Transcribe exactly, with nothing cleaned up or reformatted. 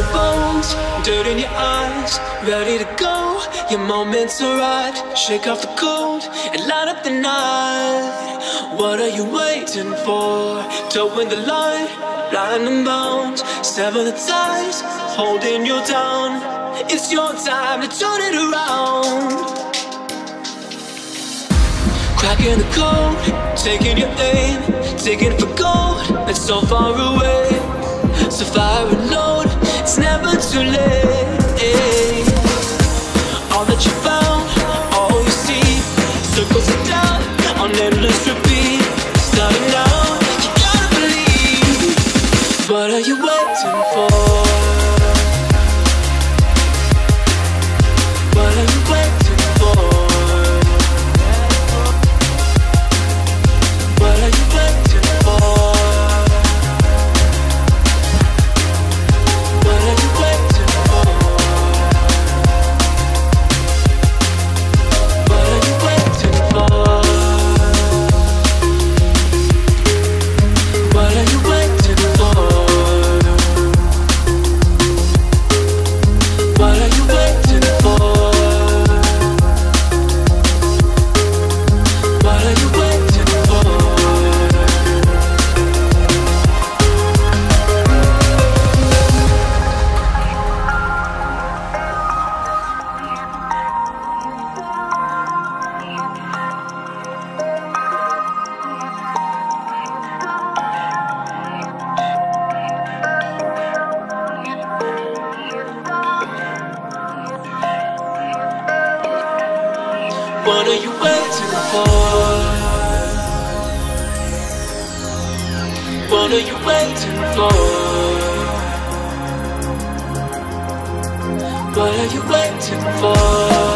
your bones, dirt in your eyes, ready to go. Your moment's arrived. Shake off the cold and light up the night. What are you waiting for? Towing the line, blind and bound. Sever the ties, holding you down. It's your time to turn it around. Cracking the code, taking your aim, taking for gold. It's so far away, so fire and load. It's never too late. All that you found, all you see, circles it down on endless repeat. Starting now, you gotta believe. What are you waiting for? What are you waiting for? What are you waiting for? What are you waiting for? What are you waiting for? What are you waiting for? What are you waiting for? What are you waiting for? What are you waiting for? What are you waiting for? What are you waiting for?